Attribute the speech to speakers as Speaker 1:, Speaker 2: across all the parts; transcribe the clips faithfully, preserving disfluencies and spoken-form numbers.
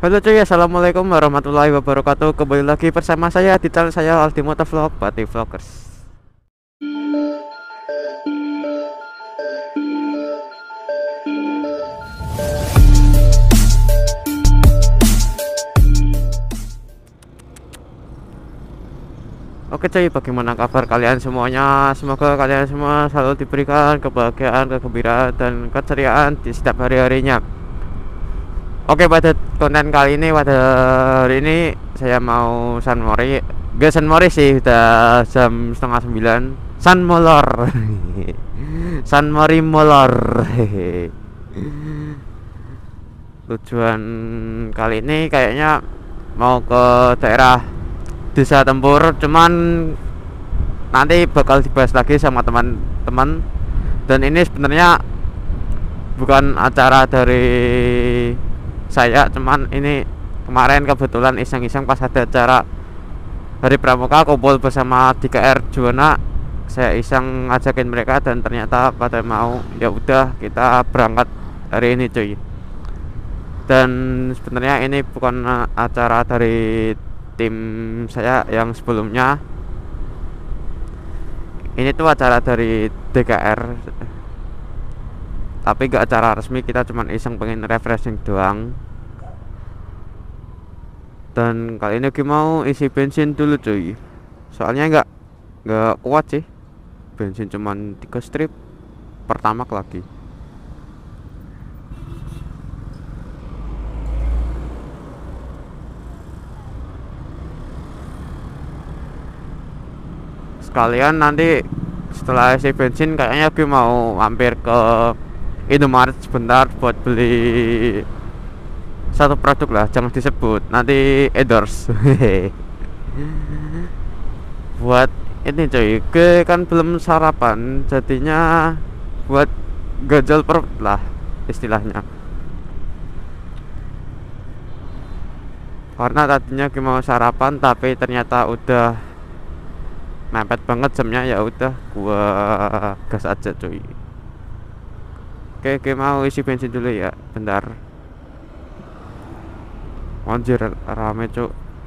Speaker 1: Halo cuy, assalamualaikum warahmatullahi wabarakatuh. Kembali lagi bersama saya di channel saya Aldi Motovlog, Pati Vloggers. Oke cuy, bagaimana kabar kalian semuanya? Semoga kalian semua selalu diberikan kebahagiaan, kegembiraan, dan keceriaan di setiap hari-harinya. Oke, pada konten kali ini, pada hari ini saya mau San Mori. Gak San Mori sih, udah jam setengah sembilan. San Molor. San Mori Molor. Tujuan kali ini kayaknya mau ke daerah Desa Tempur, cuman nanti bakal dibahas lagi sama teman-teman. Dan ini sebenarnya bukan acara dari saya, cuman ini kemarin kebetulan iseng-iseng pas ada acara Hari Pramuka kumpul bersama D K R Juwana, saya iseng ngajakin mereka dan ternyata pada mau. Ya udah, kita berangkat hari ini cuy. Dan sebenarnya ini bukan acara dari tim saya yang sebelumnya, ini tuh acara dari D K R, tapi gak acara resmi, kita cuman iseng pengen refreshing doang. Dan kali ini gue mau isi bensin dulu cuy, soalnya nggak nggak kuat sih, bensin cuman tiga strip pertama lagi. Sekalian nanti setelah isi bensin kayaknya gue mau mampir ke Indomaret sebentar buat beli satu produk lah, jangan disebut, nanti endorse. Buat ini cuy, gue kan belum sarapan, jadinya buat gajal perut lah istilahnya. Karena tadinya gue mau sarapan tapi ternyata udah mepet banget jamnya, ya udah gua gas aja cuy. Oke, gue mau isi bensin dulu ya, bentar. Anjir, rame cuk.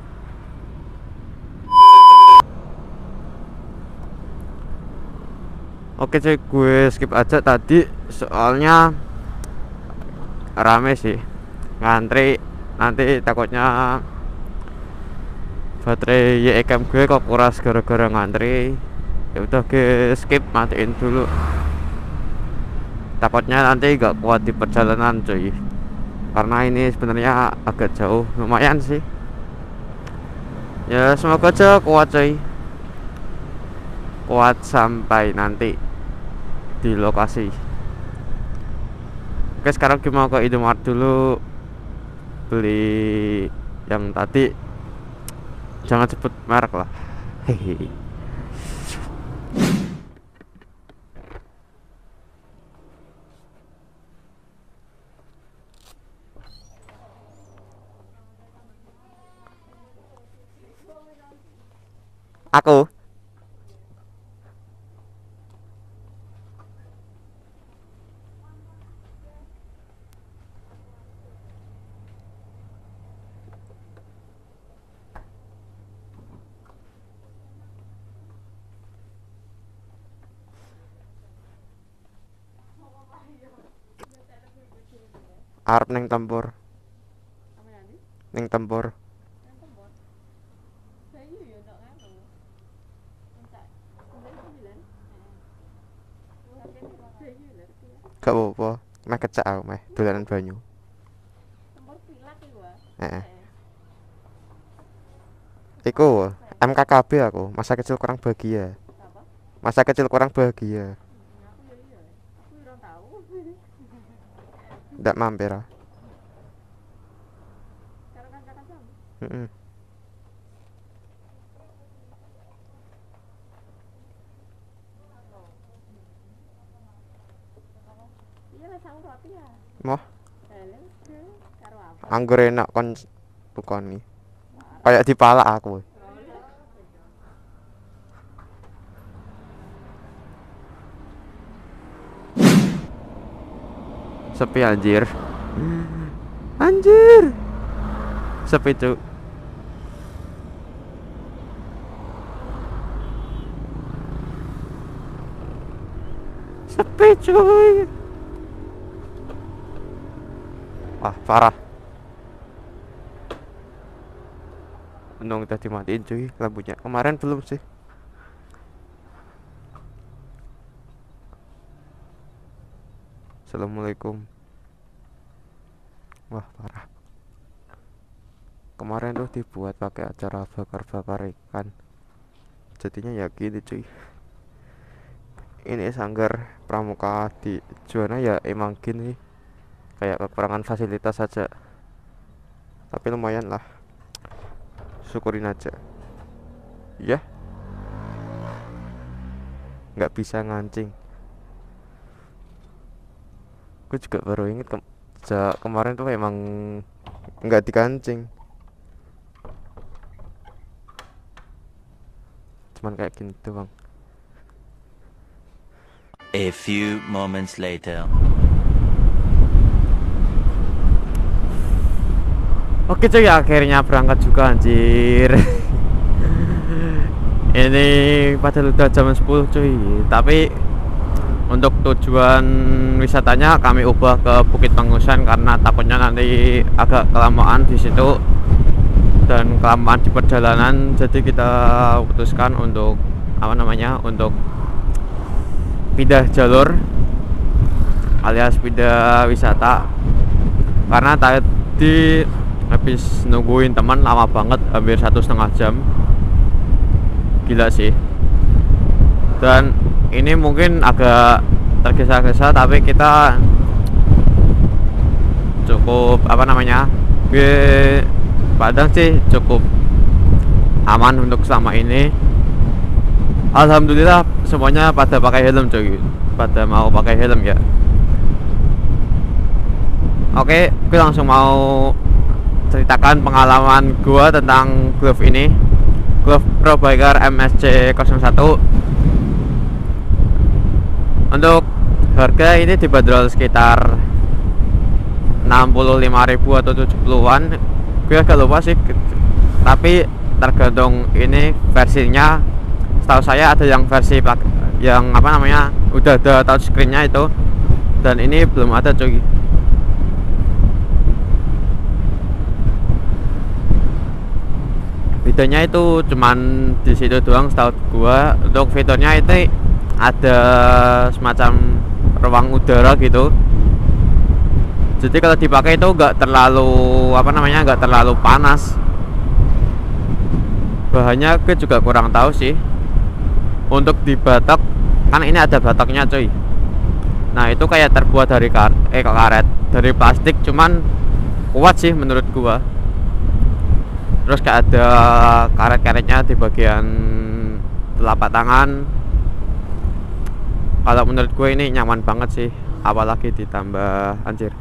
Speaker 1: Oke cuy, gue skip aja tadi soalnya rame sih, ngantri. Nanti takutnya baterai Y E cam gue kok kuras gara-gara ngantri. Ya udah, gue skip, matiin dulu. Takutnya nanti gak kuat di perjalanan cuy, karena ini sebenarnya agak jauh, lumayan sih. Ya semoga aja kuat cuy, kuat sampai nanti di lokasi. Oke, sekarang kita mau ke Indomaret dulu beli yang tadi, jangan sebut merek lah. Hehehe. Aku arep neng Tempur, neng Tempur. Gak apa-apa, meh kecak aku meh dolanan banyu. Heeh. Iku M K K B aku, masa kecil kurang bahagia. Masa kecil kurang bahagia. Ndak mampir ah. Heeh. Moh anggur enak kon tukoni, kayak dipalak aku. Sepi anjir. Anjir. sepi cuk. Sepi cuy. Wah parah. Untung udah dimatiin cuy lampunya. Kemarin belum sih. Assalamualaikum. Wah parah. Kemarin tuh dibuat pakai acara bakar-bakar ikan. Jadinya ya gini cuy. Ini sanggar pramuka di Juwana ya emang gini. Kayak kekurangan fasilitas saja. Tapi lumayan lah. Syukurin aja. Ya. Nggak bisa ngancing. Gue juga baru inget ke kemarin tuh emang nggak dikancing. Cuman kayak gini doang.
Speaker 2: A few moments later.
Speaker 1: Oke cuy, akhirnya berangkat juga anjir. Ini padahal udah jam sepuluh cuy. Tapi untuk tujuan wisatanya kami ubah ke Bukit Pengusan karena takutnya nanti agak kelamaan di situ dan kelamaan di perjalanan. Jadi kita putuskan untuk apa namanya? Untuk pindah jalur alias pindah wisata karena tadi habis nungguin teman lama banget, hampir satu setengah jam. Gila sih. Dan ini mungkin agak tergesa-gesa tapi kita cukup apa namanya gue Padang sih cukup aman untuk selama ini. Alhamdulillah semuanya pada pakai helm cuy, pada mau pakai helm ya. Oke, gue langsung mau ceritakan pengalaman gue tentang glove ini, glove Pro Biker M S C nol satu. Untuk harga ini dibanderol sekitar enam puluh lima ribu atau tujuh puluhan. Gue agak lupa sih, tapi tergantung ini versinya. Setahu saya ada yang versi yang apa namanya udah ada touchscreennya itu, dan ini belum ada cuy. Bedanya itu cuman di situ doang setahu gua. Untuk fiturnya itu ada semacam ruang udara gitu. Jadi kalau dipakai itu nggak terlalu apa namanya nggak terlalu panas. Bahannya gue juga kurang tahu sih. Untuk di batok kan ini ada batoknya cuy. Nah itu kayak terbuat dari kar eh karet dari plastik, cuman kuat sih menurut gua. Terus kayak ada karet-karetnya di bagian telapak tangan. Kalau menurut gue ini nyaman banget sih, apalagi ditambah anjir.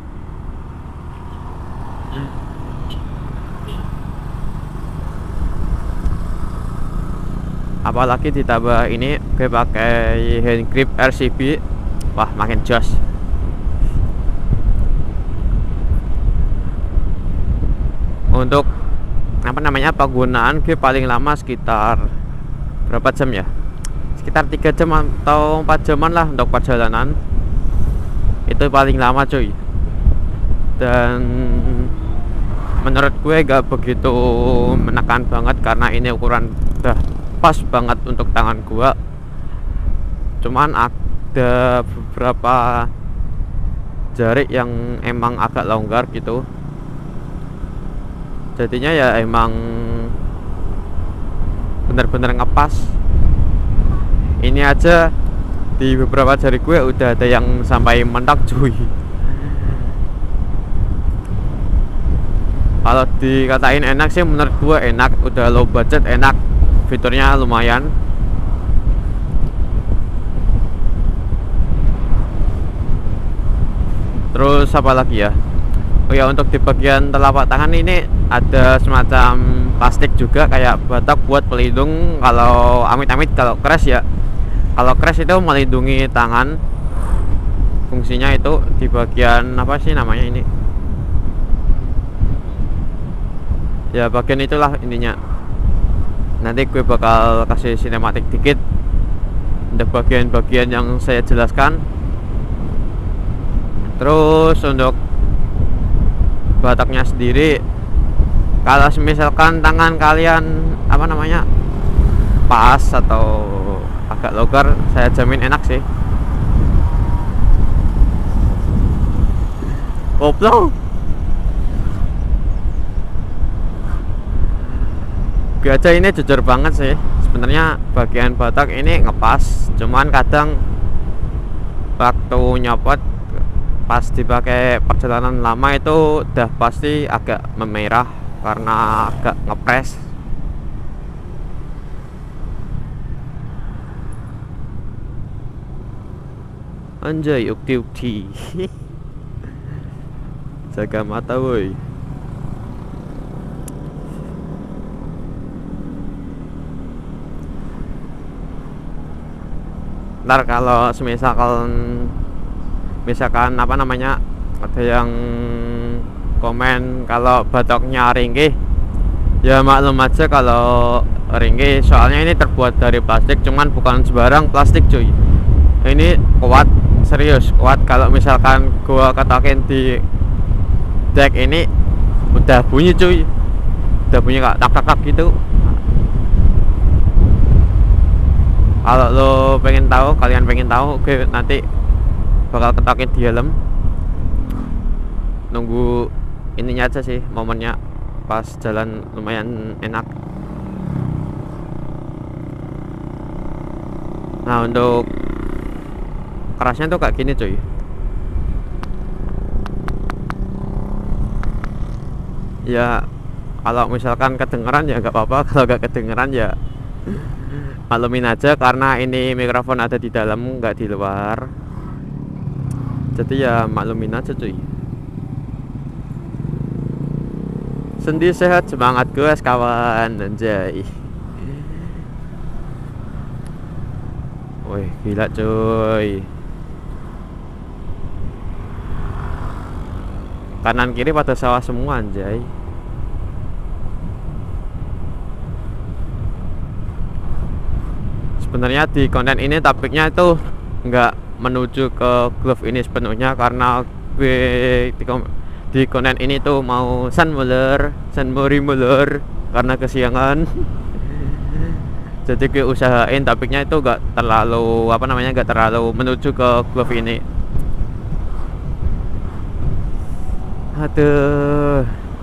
Speaker 1: Apalagi ditambah ini gue pakai hand grip R C B. Wah makin jos. Untuk apa namanya penggunaan gue paling lama sekitar berapa jam ya, sekitar tiga jam atau empat jaman lah untuk perjalanan. Itu paling lama cuy. Dan menurut gue gak begitu menekan banget karena ini ukuran udah pas banget untuk tangan gua. Cuman ada beberapa jari yang emang agak longgar gitu. Jadinya ya emang bener-bener ngepas. Ini aja di beberapa jari gue udah ada yang sampai mentok cuy. Kalau dikatain enak sih menurut gue enak, udah low budget enak. Fiturnya lumayan. Terus apa lagi ya? Oh ya, untuk di bagian telapak tangan ini ada semacam plastik juga kayak batok buat pelindung kalau amit-amit kalau crash ya. Kalau crash itu melindungi tangan. Fungsinya itu di bagian apa sih namanya ini? Ya bagian itulah intinya. Nanti gue bakal kasih sinematik dikit untuk bagian-bagian yang saya jelaskan. Terus untuk bataknya sendiri, kalau misalkan tangan kalian apa namanya pas atau agak longgar, saya jamin enak sih. Koplo. Gue aja ini jujur banget sih. Sebenarnya bagian batak ini ngepas, cuman kadang waktu nyopot pas dipakai perjalanan lama itu udah pasti agak memerah karena agak ngepres. Anjay, ukti-ukti. Jaga mata woi. Ntar kalau misalkan misalkan apa namanya ada yang komen kalau batoknya ringkih, ya maklum aja kalau ringkih, soalnya ini terbuat dari plastik, cuman bukan sembarang plastik cuy. Ini kuat, serius kuat. Kalau misalkan gua ketokin di deck ini udah bunyi cuy, udah bunyi kak tak tak tak gitu. Kalau lo pengen tahu, kalian pengen tahu, oke nanti bakal ketokin di helm. Nunggu ininya aja sih, momennya pas jalan lumayan enak. Nah untuk kerasnya tuh kayak gini cuy. Ya kalau misalkan kedengeran ya nggak apa-apa, kalau nggak kedengeran ya maklumin aja, karena ini mikrofon ada di dalam nggak di luar, jadi ya maklumin aja cuy. Sendi sehat, semangat gue kawan, anjay. Wih gila cuy, kanan kiri pada sawah semua anjay. Sebenarnya di konten ini topiknya itu nggak menuju ke glove ini sepenuhnya, karena gue di, di konten ini tuh mau San Muller, San Mori Muller karena kesiangan. Jadi gue usahain topiknya itu nggak terlalu apa namanya nggak terlalu menuju ke glove ini. Aduh.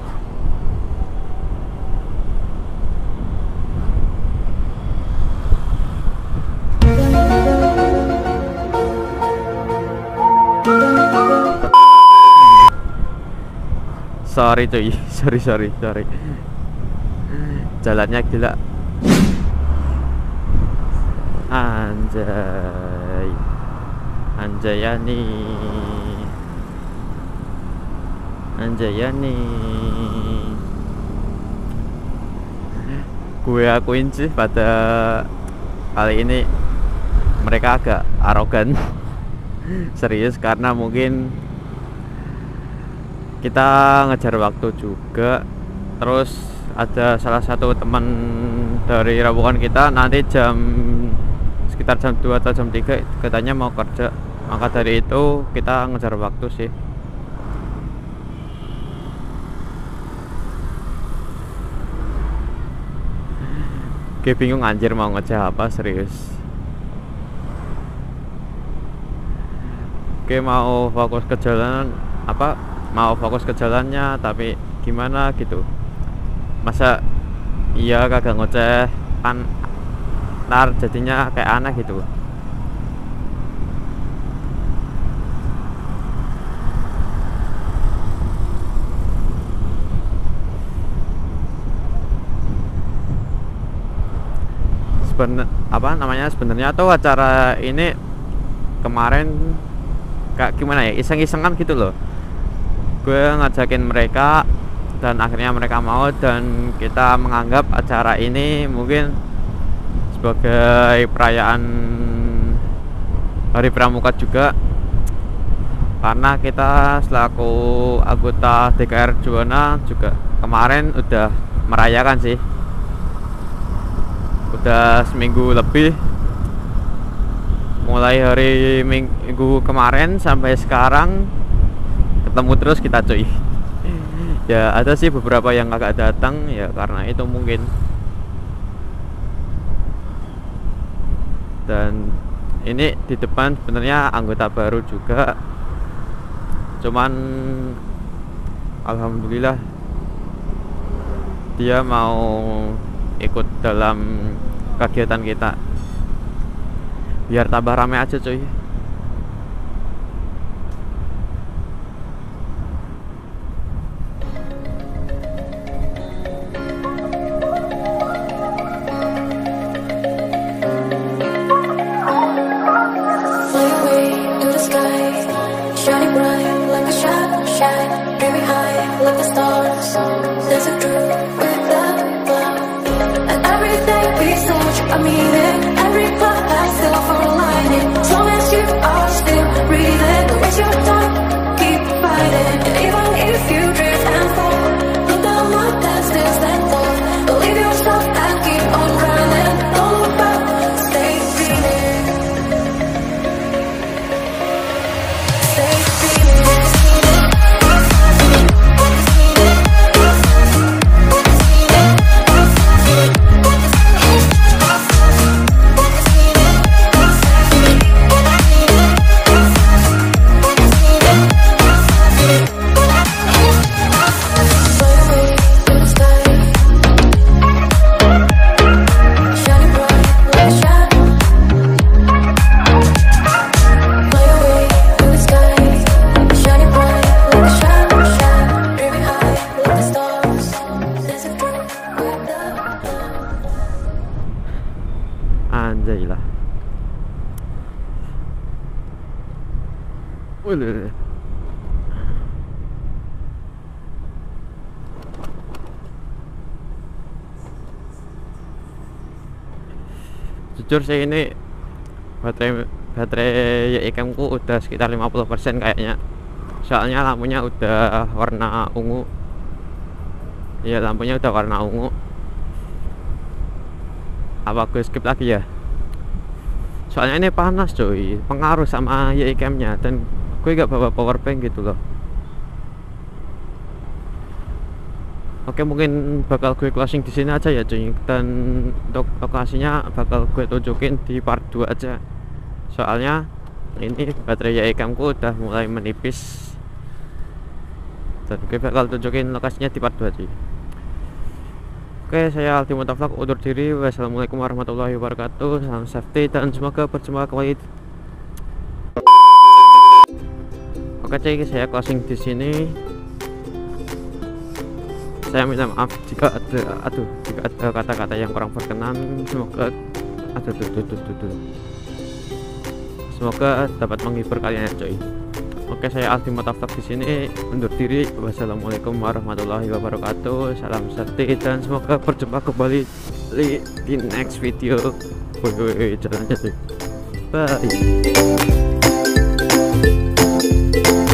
Speaker 1: Sorry cuy, sorry sorry sorry. Jalannya gila. Anjay, Anjayani, Anjayani. Gue akuin sih pada kali ini mereka agak arogan. Serius, karena mungkin kita ngejar waktu juga. Terus ada salah satu teman dari rombongan kita nanti jam sekitar jam dua atau jam tiga katanya mau kerja, maka dari itu kita ngejar waktu sih. Oke, bingung anjir mau ngeceh apa, serius. Oke, mau fokus ke jalan apa mau fokus ke jalannya, tapi gimana gitu, masa iya kagak ngoceh kan, ntar jadinya kayak aneh gitu. Seben apa namanya sebenarnya tuh acara ini kemarin kayak gimana ya, iseng-isengan gitu loh. Gue ngajakin mereka dan akhirnya mereka mau, dan kita menganggap acara ini mungkin sebagai perayaan Hari Pramuka juga, karena kita selaku anggota D K R Juwana juga kemarin udah merayakan sih. Udah seminggu lebih, mulai hari minggu kemarin sampai sekarang ketemu terus kita cuy. Ya ada sih beberapa yang agak datang ya karena itu mungkin. Dan ini di depan sebenarnya anggota baru juga, cuman alhamdulillah dia mau ikut dalam kegiatan kita biar tambah rame aja cuy. Anjay lah. Wih. Jujur sih ini baterai baterai Y K M ku udah sekitar lima puluh persen kayaknya. Soalnya lampunya udah warna ungu. Ya lampunya udah warna ungu. Apa gue skip lagi ya? Soalnya ini panas cuy, pengaruh sama Y K M nya, dan gue gak bawa power bank gitu loh. Oke, mungkin bakal gue closing di sini aja ya cuy, dan untuk lokasinya bakal gue tunjukin di part dua aja. Soalnya ini baterai Y K M ku udah mulai menipis, dan gue bakal tunjukin lokasinya di part dua cuy. Oke, saya Ultimate Vlog undur diri. Wassalamualaikum warahmatullahi wabarakatuh. Salam safety dan semoga berjumpa kembali. Oke cuy, saya closing di sini. Saya minta maaf jika ada aduh jika ada kata-kata yang kurang berkenan. Semoga aduh tuh tuh tuh tuh. Semoga dapat menghibur kalian ya cuy. Oke, saya Ultimate Vlog di sini undur diri. Wassalamualaikum warahmatullahi wabarakatuh. Salam safety dan semoga berjumpa kembali di, di next video. Woi, jalan aja. Bye.